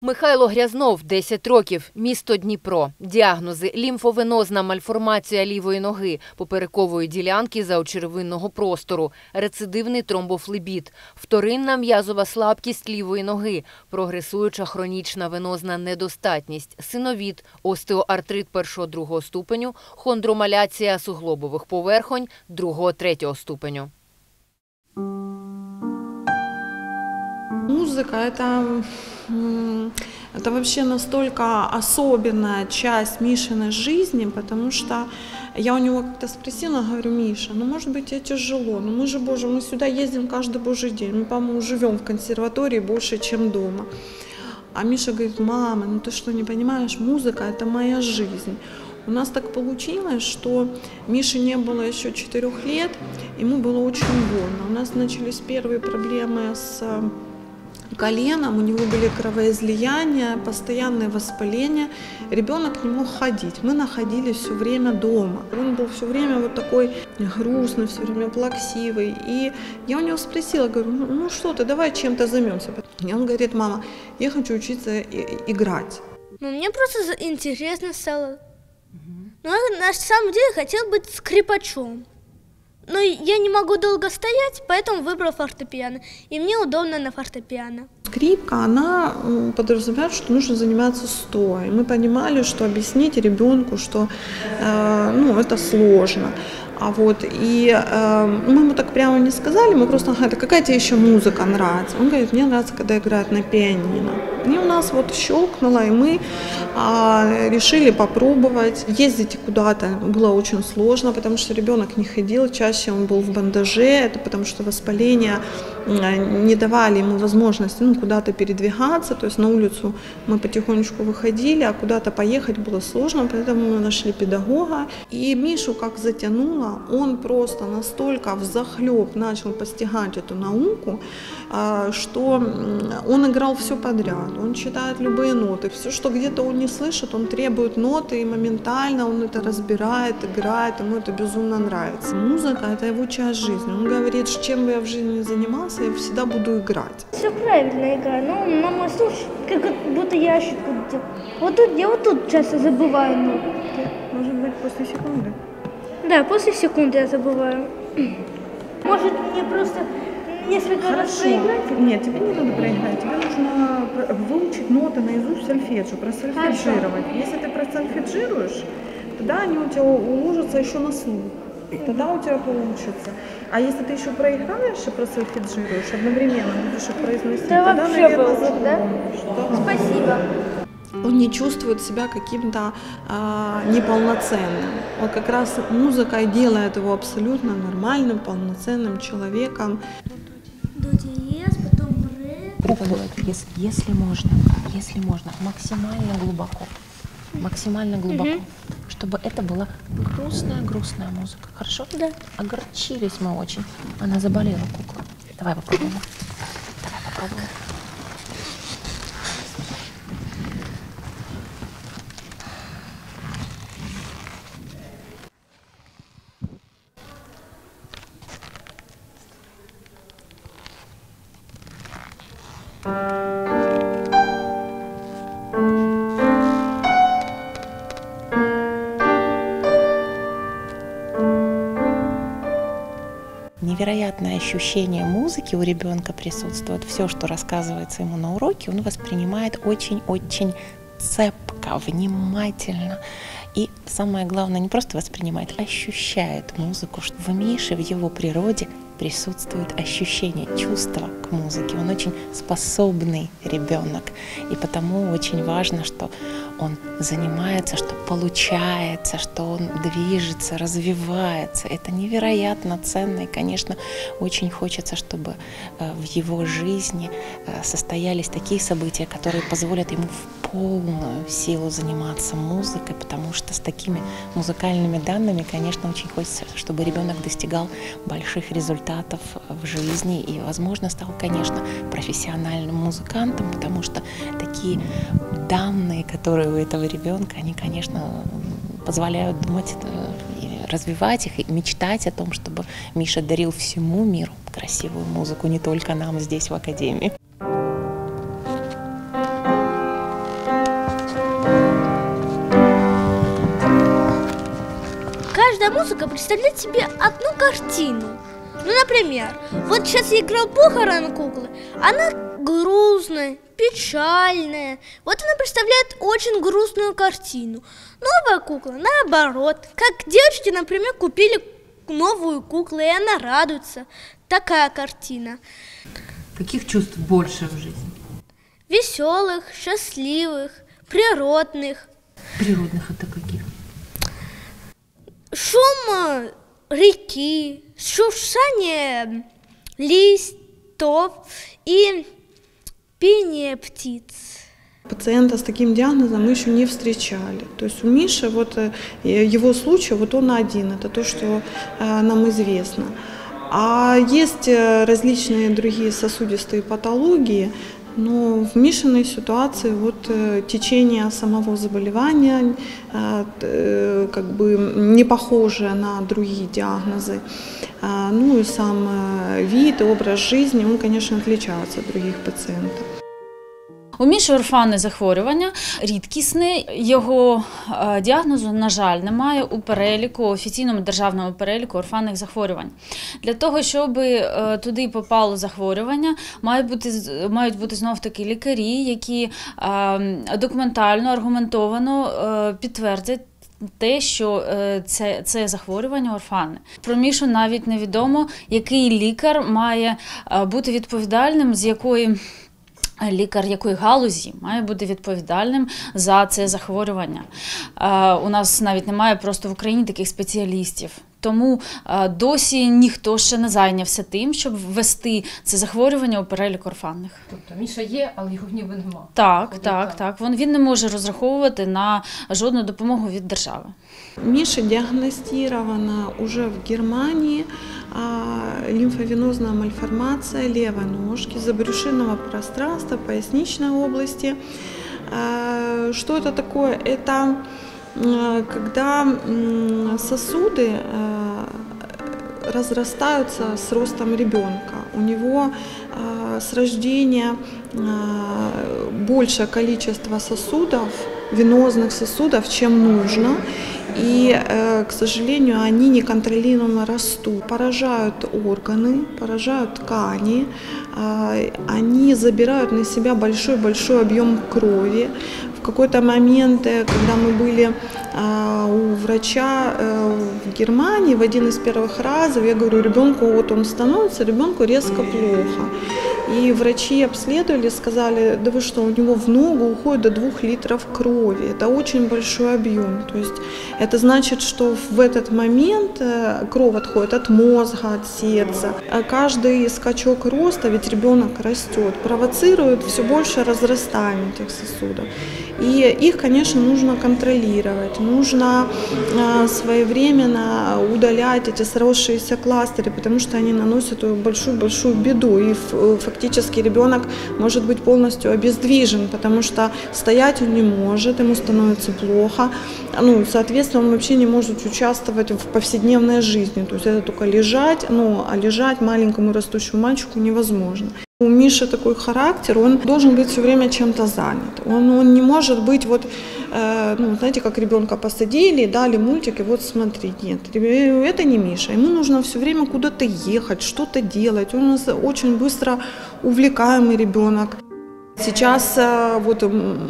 Михайло Грязнов, 10 років, місто Дніпро. Діагнози – лімфовенозна мальформація лівої ноги, поперекової ділянки заочеревинного простору, рецидивний тромбофлебіт, вторинна м'язова слабкість лівої ноги, прогресуюча хронічна венозна недостатність, синовіт, остеоартрит 1-2 ступеню, хондромаляція суглобових поверхонь 2-3 ступеню. Музыка это вообще настолько особенная часть Мишиной жизни, потому что я у него как-то спросила, говорю: Миша, ну может быть тебе тяжело, но мы же, Боже, мы сюда ездим каждый божий день, мы, по-моему, живем в консерватории больше, чем дома. А Миша говорит: мама, ну ты что, не понимаешь, музыка это моя жизнь. У нас так получилось, что Мише не было еще 4 лет, ему было очень больно. У нас начались первые проблемы с коленом, у него были кровоизлияния, постоянное воспаление, ребенок не мог ходить. Мы находились все время дома. Он был все время вот такой грустный, все время плаксивый. И я у него спросила, говорю: ну что ты, давай чем-то займемся. И он говорит: мама, я хочу учиться играть. Ну, мне просто интересно стало. Но я на самом деле хотел быть скрипачом. Но я не могу долго стоять, поэтому выбрал фортепиано. И мне удобно на фортепиано. Скрипка, она подразумевает, что нужно заниматься стоя. Мы понимали, что объяснить ребенку, что это сложно. Мы ему так прямо не сказали, мы просто говорили: какая тебе еще музыка нравится? Он говорит: мне нравится, когда играют на пианино. И у нас вот щелкнуло, и мы решили попробовать. Ездить куда-то было очень сложно, потому что ребенок не ходил, чаще он был в бандаже, это потому что воспаление не давали ему возможности куда-то передвигаться, то есть на улицу мы потихонечку выходили, а куда-то поехать было сложно, поэтому мы нашли педагога. И Мишу как затянуло, он просто настолько взахлеб начал постигать эту науку, что он играл все подряд, он читает любые ноты, все, что где-то он не слышит, он требует ноты, и моментально он это разбирает, играет, ему это безумно нравится. Музыка – это его часть жизни. Он говорит, что чем бы я в жизни не занимался, я всегда буду играть. Все правильно играю, но на мой случай, как будто я ошибку делаю. Я вот тут часто забываю ноты. Может быть, после секунды? Да, после секунды я забываю. Может, мне просто несколько раз проиграть? Нет, тебе не надо проиграть, тебе нужно выучить ноты наизусть сольфеджио, просольфеджировать. Если ты просольфеджируешь, тогда они у тебя уложатся еще на слух. Тогда у тебя получится. А если ты еще проиграешь и просольфеджируешь, одновременно будешь их произносить, да, тогда, вообще наверное, получится, запомнишь. Да? Спасибо. Он не чувствует себя каким-то неполноценным. Вот как раз музыка и делает его абсолютно нормальным, полноценным человеком. До диез, потом ре. Если можно, максимально глубоко, чтобы это была грустная музыка, хорошо? Да. Огорчились мы очень, она заболела, кукла. Давай попробуем. Невероятное ощущение музыки у ребенка присутствует. Все, что рассказывается ему на уроке, он воспринимает очень-очень цепко, внимательно. И самое главное, не просто воспринимает, ощущает музыку. В Мише, в его природе присутствует ощущение, чувство к музыке. Он очень способный ребенок. И потому очень важно, что он занимается, что получается, что он движется, развивается. Это невероятно ценно. И, конечно, очень хочется, чтобы в его жизни состоялись такие события, которые позволят ему в полную силу заниматься музыкой, потому что с такими музыкальными данными, конечно, очень хочется, чтобы ребенок достигал больших результатов в жизни и, возможно, стал, конечно, профессиональным музыкантом, потому что такие данные, которые у этого ребенка, они, конечно, позволяют думать, развивать их и мечтать о том, чтобы Миша дарил всему миру красивую музыку, не только нам здесь в академии. эта музыка представляет себе одну картину. Ну, например, вот сейчас я играл похороны куклы, она грустная, печальная. Вот она представляет очень грустную картину. Новая кукла, наоборот, как девочки, например, купили новую куклу, и она радуется. Такая картина. Каких чувств больше в жизни? Веселых, счастливых, природных. Природных это каких? Шум реки, шуршание листов и пение птиц. Пациента с таким диагнозом мы еще не встречали. То есть у Миши, вот его случай, вот он один, это то, что нам известно. А есть различные другие сосудистые патологии, но в Мишиной ситуации вот течение самого заболевания как бы не похоже на другие диагнозы. Ну и сам вид и образ жизни, он, конечно, отличается от других пациентов. У Міші орфанне захворювання, рідкісне, його діагнозу, на жаль, немає у переліку, офіційному державному переліку орфанних захворювань. Для того, щоб туди попало захворювання, мають бути знов-таки лікарі, які документально, аргументовано підтвердять те, що це захворювання орфанне. Про Мішу навіть невідомо, який лікар має бути відповідальним, лікар якої галузі має бути відповідальним за це захворювання. У нас навіть немає просто в Україні таких спеціалістів. Тому досі ніхто ще не зайнявся тим, щоб ввести це захворювання у перелік орфанних. Тобто Міша є, але його ніби нема. Так. Він не може розраховувати на жодну допомогу від держави. Миша диагностирована уже в Германии лимфовенозная мальформация левой ножки, забрюшинного пространства, поясничной области. Что это такое? Это когда сосуды разрастаются с ростом ребенка. У него с рождения большее количество сосудов, венозных сосудов, чем нужно. И, к сожалению, они неконтролируемо растут, поражают органы, поражают ткани, они забирают на себя большой объем крови. В какой-то момент, когда мы были у врача в Германии, в один из первых разов, я говорю, ребенку, вот он становится, ребенку резко плохо. И врачи обследовали, сказали, да вы что, у него в ногу уходит до 2 литров крови. Это очень большой объем. То есть это значит, что в этот момент кровь отходит от мозга, от сердца. Каждый скачок роста, ведь ребенок растет, провоцирует все больше разрастание этих сосудов. И их, конечно, нужно контролировать, нужно своевременно удалять эти сросшиеся кластеры, потому что они наносят большую беду. И фактически ребенок может быть полностью обездвижен, потому что стоять он не может, ему становится плохо. Ну, соответственно, он вообще не может участвовать в повседневной жизни. То есть это только лежать, а лежать маленькому растущему мальчику невозможно. У Миши такой характер, он должен быть все время чем-то занят. Он не может быть, знаете, как ребенка посадили, дали мультик, и вот смотри, нет, это не Миша. Ему нужно все время куда-то ехать, что-то делать. Он у нас очень быстро увлекаемый ребенок. Сейчас вот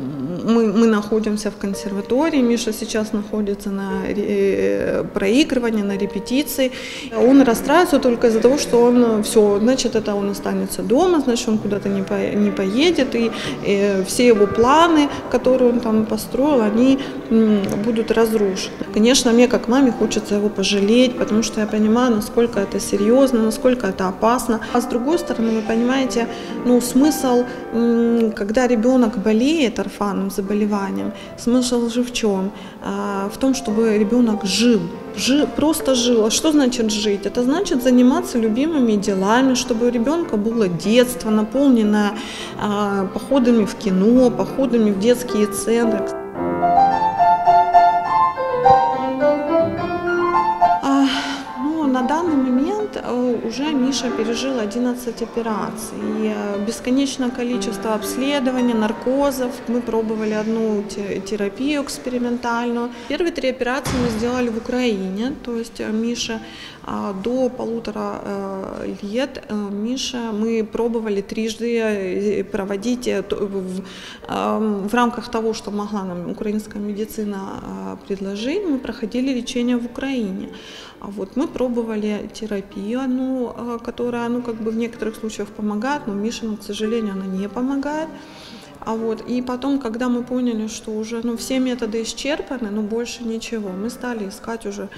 мы находимся в консерватории, Миша сейчас находится на проигрывании, на репетиции. Он расстраивается только из-за того, что он все, значит, это он останется дома, значит, он куда-то не поедет, и все его планы, которые он там построил, они будут разрушены. Конечно, мне как маме хочется его пожалеть, потому что я понимаю, насколько это серьезно, насколько это опасно. А с другой стороны, вы понимаете, смысл, когда ребенок болеет орфанным заболеванием, смысл же в чем? В том, чтобы ребенок жил, просто жил. А что значит жить? Это значит заниматься любимыми делами, чтобы у ребенка было детство, наполненное походами в кино, походами в детские центры. На данный момент уже Миша пережил 11 операций. И бесконечное количество обследований, наркозов. Мы пробовали одну терапию экспериментальную. Первые 3 операции мы сделали в Украине. То есть Миша до 1,5 лет мы пробовали трижды проводить в рамках того, что могла нам украинская медицина предложить, мы проходили лечение в Украине. Вот мы пробовали терапию, которая в некоторых случаях помогает, но Мишину, к сожалению, она не помогает. И потом, когда мы поняли, что уже все методы исчерпаны, больше ничего, мы стали искать уже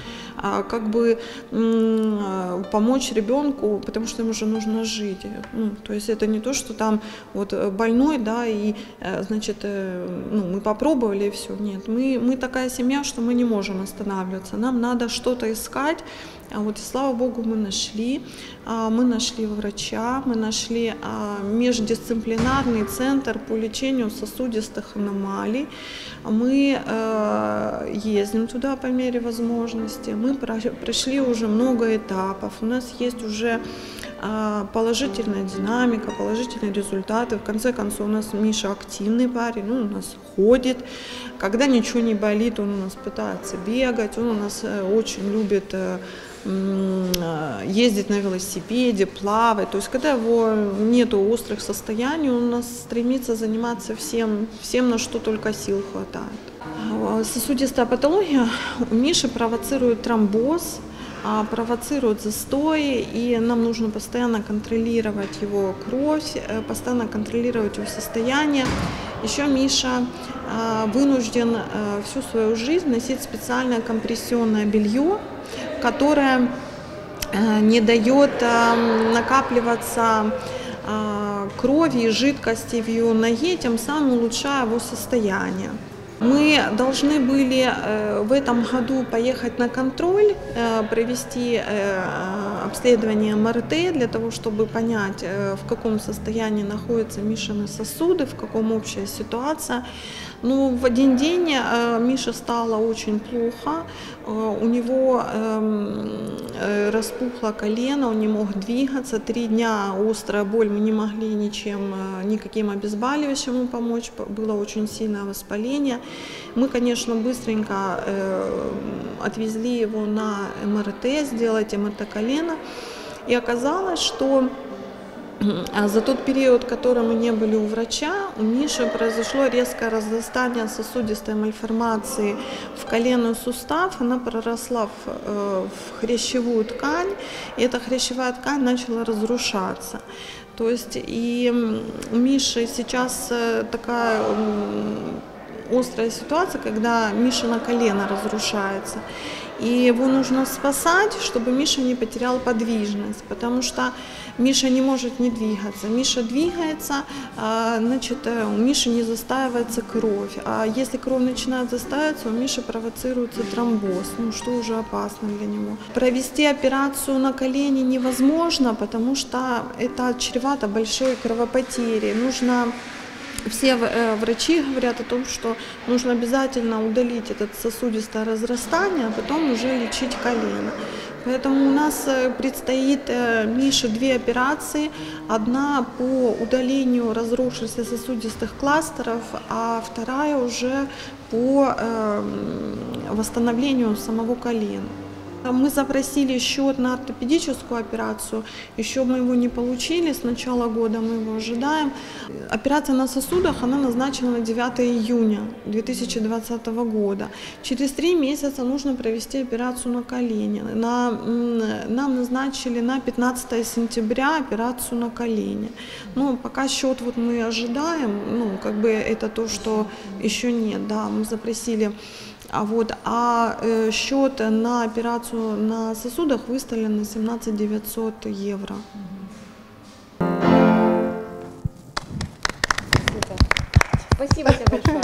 помочь ребенку, потому что ему уже нужно жить. То есть это не то, что там больной, да, и значит, мы попробовали и все. Нет, мы такая семья, что мы не можем останавливаться, нам надо что-то искать. И слава Богу, мы нашли врача, мы нашли междисциплинарный центр по лечению сосудистых аномалий. Мы ездим туда по мере возможности, мы прошли уже много этапов, у нас есть уже положительная динамика, положительные результаты. В конце концов, у нас Миша активный парень, он у нас ходит. Когда ничего не болит, он у нас пытается бегать, он у нас очень любит ездить на велосипеде, плавать. То есть, когда его нету острых состояний, он у нас стремится заниматься всем, на что только сил хватает. Сосудистая патология у Миши провоцирует тромбоз, провоцирует застой, и нам нужно постоянно контролировать его кровь, постоянно контролировать его состояние. Еще Миша вынужден всю свою жизнь носить специальное компрессионное белье, которое не дает накапливаться крови и жидкости в ее ноге, тем самым улучшая его состояние. Мы должны были в этом году поехать на контроль, провести обследование МРТ для того, чтобы понять, в каком состоянии находятся Мишины сосуды, в каком общая ситуация. Но в один день Мише стало очень плохо, у него распухло колено, он не мог двигаться, 3 дня острая боль, мы не могли никаким обезболивающим ему помочь, было очень сильное воспаление. Мы, конечно, быстренько отвезли его на МРТ, сделать МРТ колена, и оказалось, что за тот период, который мы не были у врача, у Миши произошло резкое разрастание сосудистой мальформации в коленный сустав, она проросла в хрящевую ткань, и эта хрящевая ткань начала разрушаться. То есть и у Миши сейчас такая острая ситуация, когда Мишина колено разрушается. И его нужно спасать, чтобы Миша не потерял подвижность, потому что Миша не может не двигаться. Миша двигается, значит, у Миши не застаивается кровь. А если кровь начинает застаиваться, у Миши провоцируется тромбоз, что уже опасно для него. Провести операцию на колене невозможно, потому что это чревато большой кровопотерей. Все врачи говорят о том, что нужно обязательно удалить это сосудистое разрастание, а потом уже лечить колено. Поэтому у нас предстоит Мише 2 операции. Одна по удалению разросшихся сосудистых кластеров, а вторая уже по восстановлению самого колена. Мы запросили счет на ортопедическую операцию, еще мы его не получили, с начала года мы его ожидаем. Операция на сосудах, она назначена на 9 июня 2020 года. Через 3 месяца нужно провести операцию на колене. Нам назначили на 15 сентября операцию на колене. Пока счет мы ожидаем, это то, что еще нет, да, мы запросили. А счет на операцию на сосудах выставлен на 17 900 евро. Спасибо тебе большое.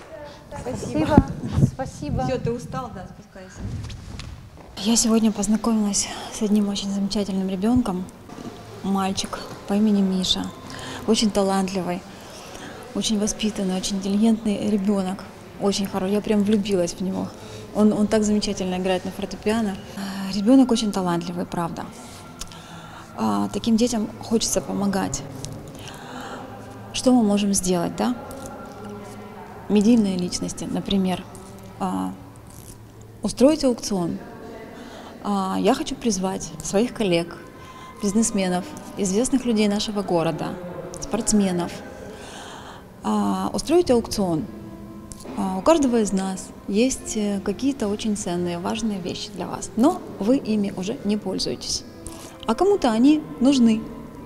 Спасибо. Все, ты устал, да, спускайся. Я сегодня познакомилась с одним очень замечательным ребенком, мальчик по имени Миша, очень талантливый, очень воспитанный, очень интеллигентный ребенок. Очень хороший, я прям влюбилась в него. Он так замечательно играет на фортепиано. Ребенок очень талантливый, правда. Таким детям хочется помогать. Что мы можем сделать, да? Медийные личности, например, устроить аукцион. Я хочу призвать своих коллег, бизнесменов, известных людей нашего города, спортсменов, устроить аукцион. У каждого из нас есть какие-то очень ценные, важные вещи для вас, но вы ими уже не пользуетесь. А кому-то они нужны.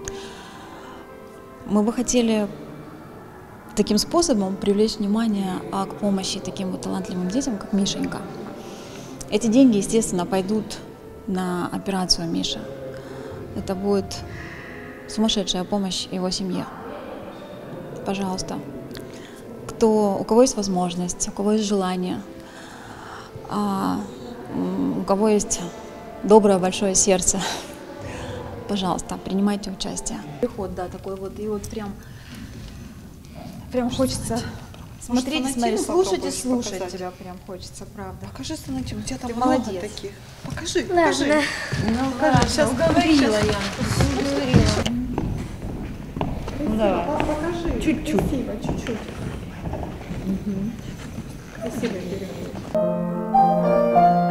Мы бы хотели таким способом привлечь внимание к помощи таким вот талантливым детям, как Мишенька. Эти деньги, естественно, пойдут на операцию Миши. Это будет сумасшедшая помощь его семье. Пожалуйста. У кого есть возможность, у кого есть желание, у кого есть доброе большое сердце, пожалуйста, принимайте участие. Приход, да, такой вот, и вот прям хочется смотреть, слушать и слушать тебя прям хочется, правда. Покажи станочек, у тебя там Ты много молодец. таких. Покажи, Да, покажи. да. Ну, сейчас говорила я. Ну, давай. Покажи. Чуть-чуть. Красиво, чуть-чуть. Красиво переход.